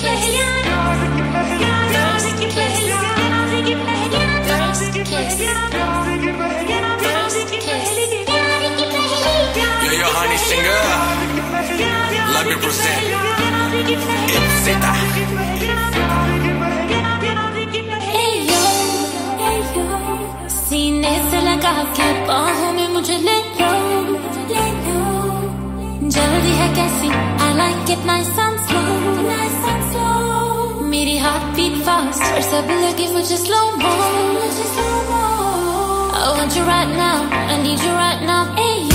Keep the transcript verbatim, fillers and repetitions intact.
Honey singer, let me present It's Zeta. सीने से लगा के बाहों में मुझे ले लो, ले लो। जल्दी है कैसी, I like it nice and slow, nice and slow. मेरी heart beat fast और सब लगे मुझे slow mo, मुझे slow mo. I want you right now, I need you right now. Hey,